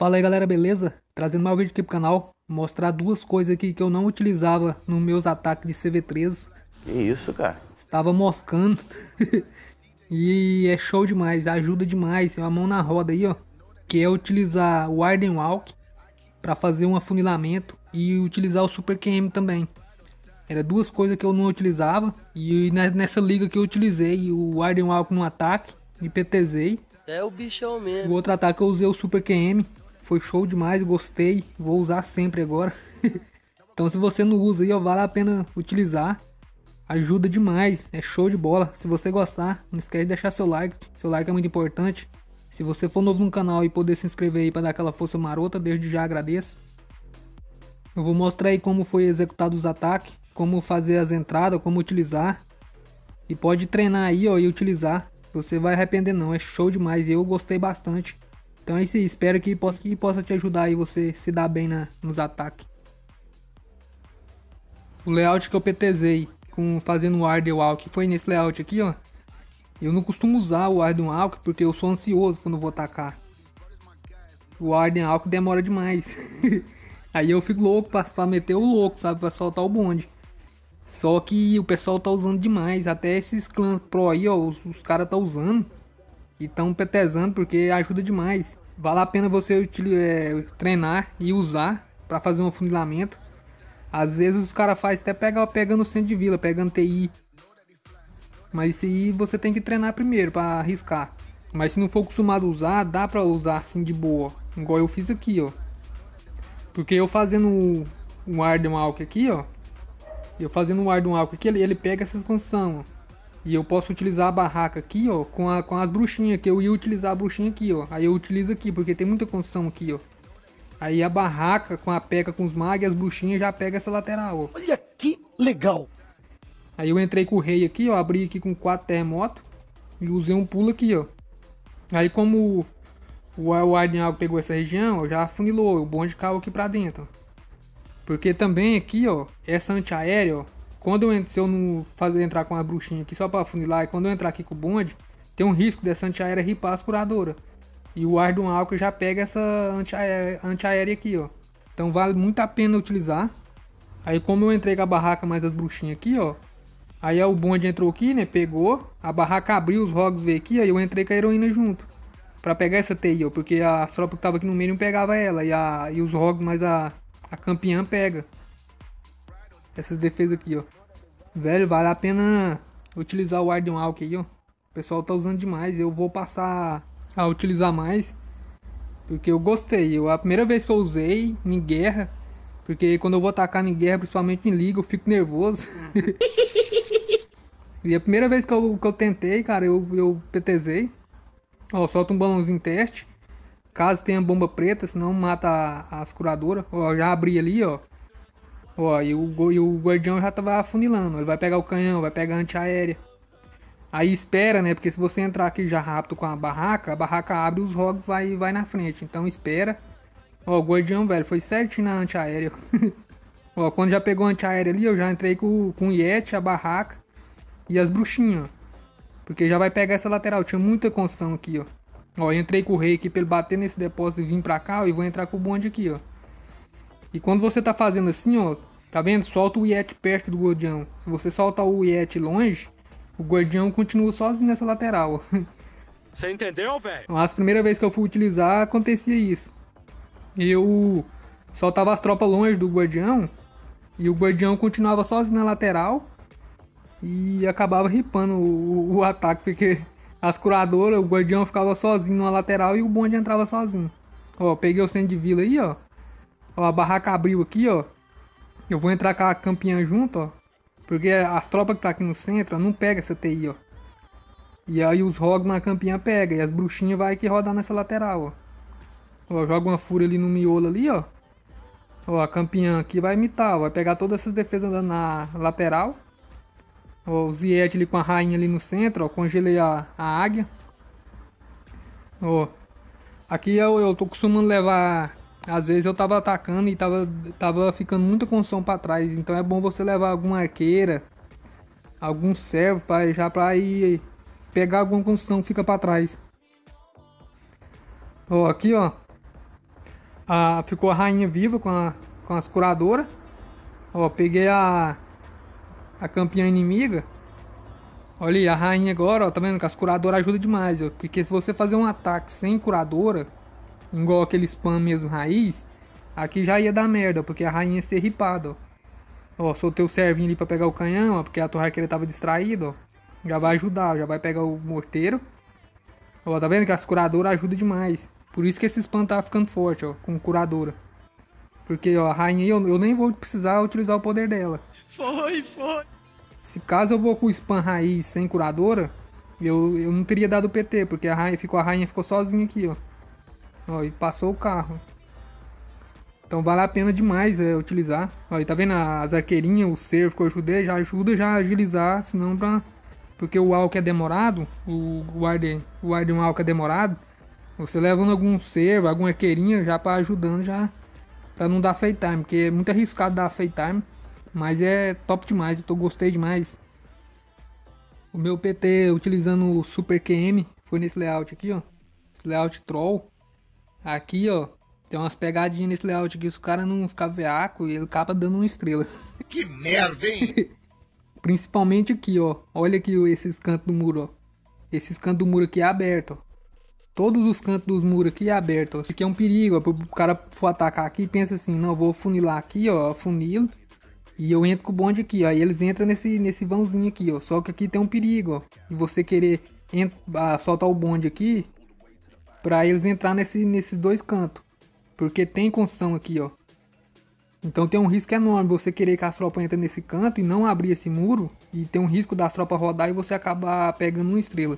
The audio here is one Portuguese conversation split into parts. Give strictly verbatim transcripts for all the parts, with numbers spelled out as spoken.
Fala aí galera, beleza? Trazendo mais um vídeo aqui pro canal, mostrar duas coisas aqui que eu não utilizava nos meus ataques de C V treze. Que isso, cara? Estava moscando e é show demais, ajuda demais, é uma mão na roda aí ó. Que é utilizar o Warden Walk para fazer um afunilamento e utilizar o Super Q M também. Era duas coisas que eu não utilizava e nessa liga que eu utilizei o Warden Walk no ataque e PTzei. É o bichão mesmo. O outro ataque eu usei o Super Q M. Foi show demais, gostei. Vou usar sempre agora. Então se você não usa aí, ó, vale a pena utilizar. Ajuda demais, é show de bola. Se você gostar, não esquece de deixar seu like. Seu like é muito importante. Se você for novo no canal e poder se inscrever aí para dar aquela força marota, desde já agradeço. Eu vou mostrar aí como foi executado os ataques, como fazer as entradas, como utilizar. E pode treinar aí, ó, e utilizar. Você vai arrepender não, é show demais. Eu gostei bastante. Então é isso aí, espero que possa, que possa te ajudar aí você se dar bem na, nos ataques. O layout que eu PTzei com fazendo o Warden Walk foi nesse layout aqui, ó. Eu não costumo usar o Warden Walk porque eu sou ansioso quando vou atacar. O Warden Walk demora demais. Aí eu fico louco pra, pra meter o louco, sabe? Pra soltar o bonde. Só que o pessoal tá usando demais. Até esses clãs pro aí, ó. Os, os caras tá usando. E tão PTzando porque ajuda demais. Vale a pena você é, treinar e usar pra fazer um afunilamento. Às vezes os caras fazem até pegar, pegando o centro de vila, pegando T I. Mas isso aí você tem que treinar primeiro pra arriscar. Mas se não for acostumado a usar, dá pra usar assim de boa. Igual eu fiz aqui, ó. Porque eu fazendo o, o Warden Walk aqui, ó. Eu fazendo o Warden Walk aqui, ele, ele pega essas construções, ó. E eu posso utilizar a barraca aqui, ó, com, a, com as bruxinhas, que eu ia utilizar a bruxinha aqui, ó. Aí eu utilizo aqui, porque tem muita construção aqui, ó. Aí a barraca com a peca com os mag e as bruxinhas já pega essa lateral, ó. Olha que legal! Aí eu entrei com o rei aqui, ó, abri aqui com quatro terremotos e usei um pulo aqui, ó. Aí como o Warden Walk pegou essa região, ó, já afunilou, o bonde caiu aqui pra dentro. Porque também aqui, ó, essa antiaérea, ó. Quando eu entro, se eu não fazer entrar com a bruxinha aqui só pra afunilar, e quando eu entrar aqui com o bonde, tem um risco dessa antiaérea ripar as curadoras. E o Warden Walk já pega essa antiaérea, antiaérea aqui, ó. Então vale muito a pena utilizar. Aí como eu entrei com a barraca mais as bruxinhas aqui, ó. Aí o bonde entrou aqui, né, pegou. A barraca abriu, os rogues veio aqui, aí eu entrei com a heroína junto. Pra pegar essa T I, ó, porque a tropa que tava aqui no meio não pegava ela. E, a, e os rogues mais a, a campeã pega. Essas defesas aqui, ó. Velho, vale a pena utilizar o Warden Walk aí, ó. O pessoal tá usando demais. Eu vou passar a utilizar mais. Porque eu gostei. Eu, a primeira vez que eu usei em guerra. Porque quando eu vou atacar em guerra, principalmente em liga, eu fico nervoso. E a primeira vez que eu, que eu tentei, cara, eu, eu PTzei. Ó, solta um balãozinho teste. Caso tenha bomba preta, senão mata a, as curadoras. Ó, já abri ali, ó. Ó, e o, e o guardião já tava afunilando. Ele vai pegar o canhão, vai pegar a antiaérea. Aí espera, né? Porque se você entrar aqui já rápido com a barraca, a barraca abre, os rogues vai, vai na frente. Então espera. Ó, o guardião, velho, foi certinho na antiaérea. Ó, quando já pegou a antiaérea ali, eu já entrei com, com o Yeti, a barraca e as bruxinhas, ó. Porque já vai pegar essa lateral. Tinha muita construção aqui, ó. Ó, eu entrei com o rei aqui pra ele bater nesse depósito e vir pra cá, ó, e vou entrar com o bonde aqui, ó. E quando você tá fazendo assim, ó, tá vendo? Solta o Yeti perto do guardião. Se você soltar o Yeti longe, o guardião continua sozinho nessa lateral. Você entendeu, velho? As primeiras vezes que eu fui utilizar, acontecia isso. Eu soltava as tropas longe do guardião e o guardião continuava sozinho na lateral e acabava ripando o, o, o ataque, porque as curadoras, o guardião ficava sozinho na lateral e o bonde entrava sozinho. Ó, peguei o centro de vila aí, ó. Ó, a barraca abriu aqui, ó. Eu vou entrar com a campeã junto, ó. Porque as tropas que tá aqui no centro, ó, não pega essa T I, ó. E aí os rogues na campeã pega. E as bruxinhas vai aqui rodar nessa lateral, ó. Ó, joga uma fúria ali no miolo ali, ó. Ó, a campeã aqui vai imitar, ó. Vai pegar todas essas defesas na lateral. Ó, o Ziet ali com a rainha ali no centro, ó. Congelei a, a águia. Ó. Aqui eu, eu tô costumando levar... Às vezes eu tava atacando e tava, tava ficando muita construção pra trás. Então é bom você levar alguma arqueira, algum servo pra, já pra ir pegar alguma construção que fica pra trás. Ó, aqui ó. Ah, ficou a rainha viva com, a, com as curadoras. Ó, peguei a, a campeã inimiga. Olha aí, a rainha agora, ó, tá vendo que as curadoras ajudam demais, ó. Porque se você fazer um ataque sem curadora, igual aquele spam mesmo raiz, aqui já ia dar merda, porque a rainha ia ser ripada, ó. Ó, soltei o servinho ali pra pegar o canhão, ó, porque a torre arqueira tava distraída, ó. Já vai ajudar, já vai pegar o morteiro. Ó, tá vendo que as curadoras ajudam demais. Por isso que esse spam tá ficando forte, ó, com curadora. Porque, ó, a rainha eu, eu nem vou precisar utilizar o poder dela. Foi, foi. Se caso eu vou com o spam raiz sem curadora, eu, eu não teria dado P T, porque a rainha ficou, a rainha ficou sozinha aqui, ó. Ó, e passou o carro. Então vale a pena demais é, utilizar. Ó, e tá vendo as arqueirinhas, o cervo que eu ajudei, já ajuda já a agilizar, senão pra... Porque o alco é demorado, o Warden, o Warden alco é demorado. Você levando algum cervo, alguma arqueirinha já pra ajudando já, pra não dar fade time, porque é muito arriscado dar fade time. Mas é top demais, eu tô, gostei demais. O meu P T utilizando o Super Q M foi nesse layout aqui, ó. Esse layout troll. Aqui, ó, tem umas pegadinhas nesse layout aqui. Se o cara não ficar veaco, ele acaba dando uma estrela. Que merda, hein? Principalmente aqui, ó. Olha aqui esses cantos do muro, ó. Esses cantos do muro aqui é aberto, ó. Todos os cantos dos muros aqui é aberto, ó. Isso aqui é um perigo, ó. Pro cara for atacar aqui, pensa assim, não, vou funilar aqui, ó, funilo. E eu entro com o bonde aqui, ó. Aí eles entram nesse, nesse vãozinho aqui, ó. Só que aqui tem um perigo, ó. E você querer ent ah, soltar o bonde aqui, pra eles entrar nesse, nesses dois cantos. Porque tem construção aqui, ó. Então tem um risco enorme você querer que as tropas entrem nesse canto e não abrir esse muro. E tem um risco das tropas rodar e você acabar pegando uma estrela.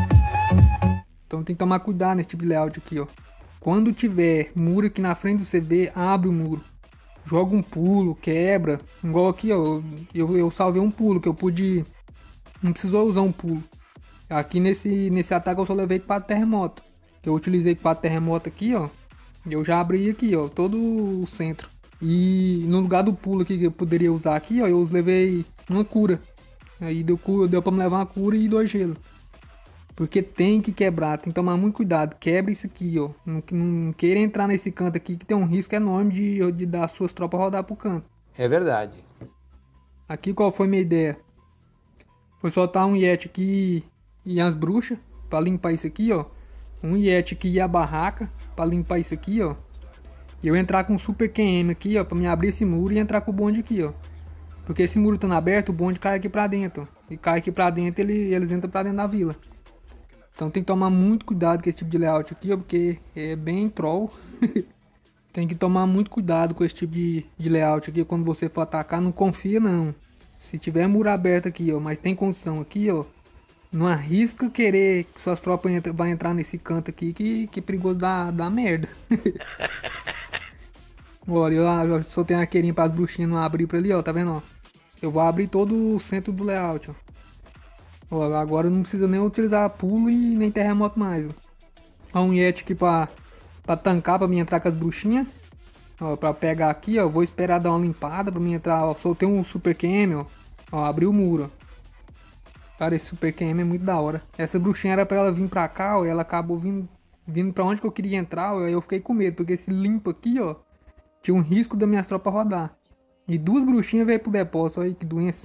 Então tem que tomar cuidado nesse tipo de layout aqui, ó. Quando tiver muro aqui na frente do C V, abre o muro. Joga um pulo, quebra. Igual aqui, ó. Eu, eu salvei um pulo que eu pude... Não precisou usar um pulo. Aqui nesse, nesse ataque eu só levei quatro terremotos. Eu utilizei quatro terremotos aqui, ó. Eu já abri aqui, ó. Todo o centro. E no lugar do pulo aqui que eu poderia usar aqui, ó. Eu levei uma cura. Aí deu, deu pra me levar uma cura e dois gelos. Porque tem que quebrar, tem que tomar muito cuidado. Quebra isso aqui, ó. Não, não queira entrar nesse canto aqui que tem um risco enorme de, de dar suas tropas rodar pro canto. É verdade. Aqui qual foi minha ideia? Foi soltar um Yeti aqui e as bruxas pra limpar isso aqui, ó. Um Yeti aqui e a barraca pra limpar isso aqui, ó. E eu entrar com o Super Q M aqui, ó, pra me abrir esse muro e entrar com o bonde aqui, ó. Porque esse muro estando aberto, o bonde cai aqui pra dentro. E cai aqui pra dentro, ele, eles entram pra dentro da vila. Então tem que tomar muito cuidado com esse tipo de layout aqui, ó, porque é bem troll. Tem que tomar muito cuidado com esse tipo de, de layout aqui quando você for atacar, não confia não. Se tiver muro aberto aqui, ó, mas tem condição aqui, ó, não arrisca querer que suas tropas entra, vai entrar nesse canto aqui que, que é perigoso dar, dar merda. Olha, eu, eu soltei uma arqueirinha para as bruxinhas não abrir pra ali, ó, tá vendo, ó? Eu vou abrir todo o centro do layout, ó. Ó, agora não precisa nem utilizar pulo e nem terremoto mais. Ó, um Yeti aqui pra, pra tancar, pra mim entrar com as bruxinhas. Ó, pra pegar aqui, ó. Vou esperar dar uma limpada pra mim entrar. Ó, soltei um Super Q M, ó. Ó, abri o muro, ó. Cara, esse Super Q M é muito da hora. Essa bruxinha era pra ela vir pra cá, ó. E ela acabou vindo, vindo pra onde que eu queria entrar, ó. Aí eu fiquei com medo, porque esse limpo aqui, ó, tinha um risco das minhas tropas rodar. E duas bruxinhas veio pro depósito, olha aí que doença.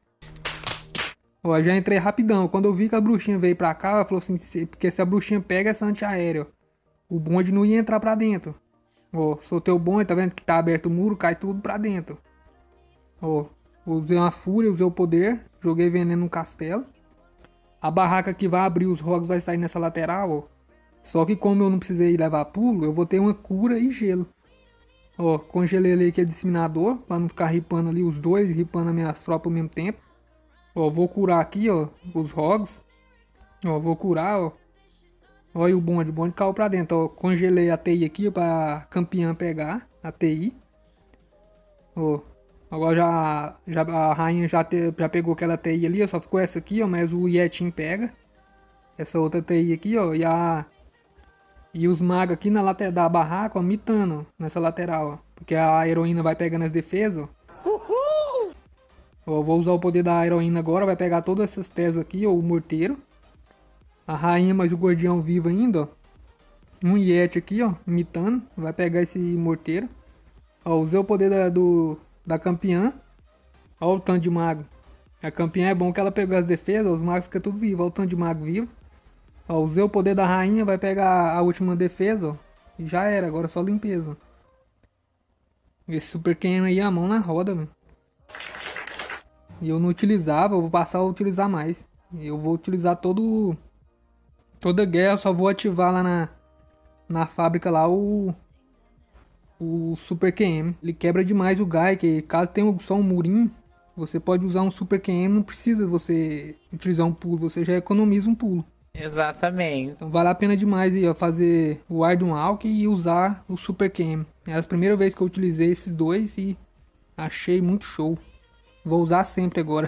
Ó, já entrei rapidão. Quando eu vi que a bruxinha veio pra cá, ela falou assim, porque se a bruxinha pega essa antiaérea, o bonde não ia entrar pra dentro. Ó, soltei o bonde, tá vendo que tá aberto o muro, cai tudo pra dentro. Ó, usei uma fúria, usei o poder, joguei veneno no castelo. A barraca que vai abrir, os rogs vai sair nessa lateral, ó. Só que como eu não precisei levar pulo, eu vou ter uma cura e gelo. Ó, congelei ali aquele disseminador, pra não ficar ripando ali os dois, ripando as minhas tropas ao mesmo tempo. Ó, vou curar aqui, ó, os rogs. Ó, vou curar, ó. Olha o bonde, o bonde caiu pra dentro, ó. Congelei a T I aqui, ó, pra campeã pegar a T I. Ó, agora já, já a rainha já, te, já pegou aquela T I ali, ó. Só ficou essa aqui, ó, mas o Yetin pega. Essa outra T I aqui, ó, e a... E os magos aqui na lateral da barraca, ó, mitando, ó, nessa lateral, ó. Porque a heroína vai pegando as defesas, ó. Ó, vou usar o poder da heroína agora, vai pegar todas essas tesas aqui, ó, o morteiro. A rainha, mas o guardião vivo ainda, ó. um Yeti aqui, ó, imitando. Vai pegar esse morteiro. Ó, usei o poder da, do, da campeã. Ó o tanto de mago. A campeã é bom que ela pegou as defesas, os magos ficam tudo vivos. Ó o tanto de mago vivo. Ó, usei o poder da rainha, vai pegar a última defesa, ó. E já era, agora é só limpeza. Esse Super Ken aí, a mão na roda, mano. E eu não utilizava, eu vou passar a utilizar mais. Eu vou utilizar todo... Toda guerra, eu só vou ativar lá na... Na fábrica lá o... O Super Q M. Ele quebra demais o Gai, que caso tenha só um murinho, você pode usar um Super Q M, não precisa você utilizar um pulo, você já economiza um pulo. Exatamente. Então vale a pena demais aí, ó, fazer o Ardun Alck e usar o Super Q M. É a primeira vez que eu utilizei esses dois e achei muito show. Vou usar sempre agora.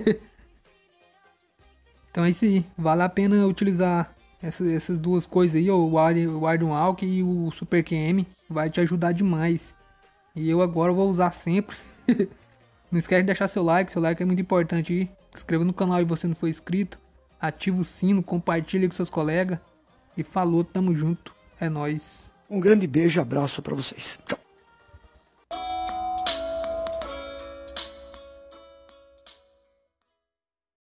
Então é isso aí, vale a pena utilizar essas, essas duas coisas aí, ó, o Ardun Alck e o Super Q M. Vai te ajudar demais. E eu agora vou usar sempre. Não esquece de deixar seu like, seu like é muito importante aí. Se inscreva no canal se você não for inscrito. Ativa o sino, compartilha com seus colegas. E falou, tamo junto. É nóis. Um grande beijo e abraço pra vocês. Tchau.